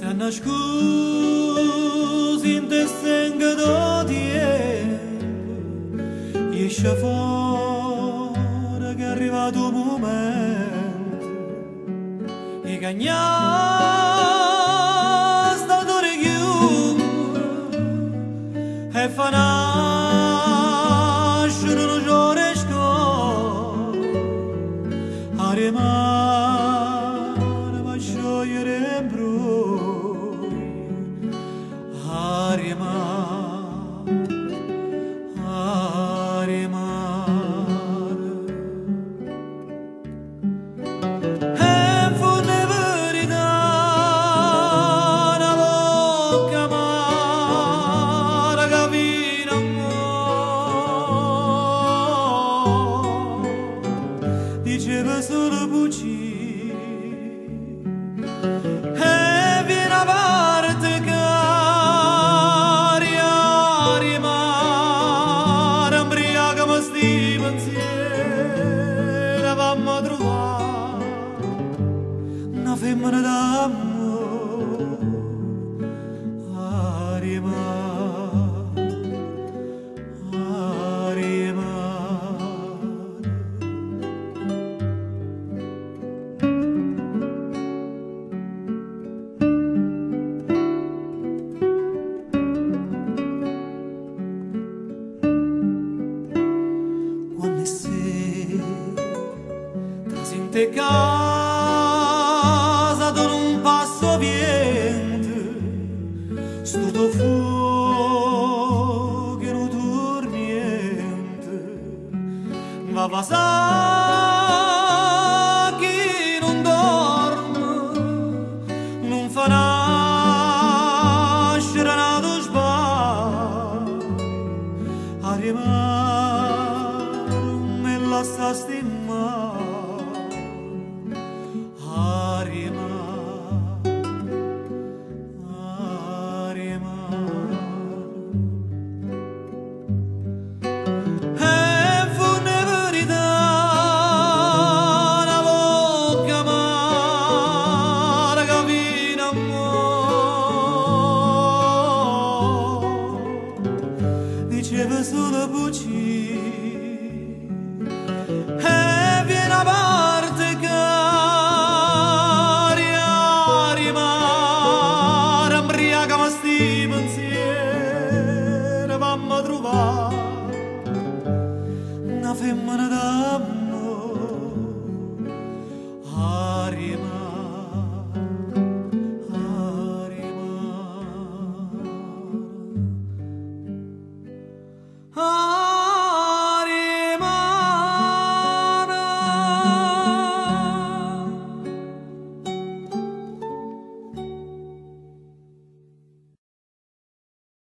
ha nascosto in te senga do tempo, esce fuori che è arrivato il momento e cagnà sta dore chiude e fa nascere un giorno scorso aria mare va sciogliere in brui aria mare e fu ne verità una bocca amara che vino diceva solo bucci e viene a parte cari mare embriaca ma sti pensieri avammo a trovare una femmina d'amore aria mare aria mare. Quando sei in te casa da un passo viente studo fuoco che non dormiente va passare chi non dorme non fa nascere nato sbaglio aria mare me la sta stimare aria mare aria mare e fu ne verità una bocca amara che vino amore diceva solo bucci e viene a parte cari mare embriaca ma sti pensieri avammo a trovare una femmina da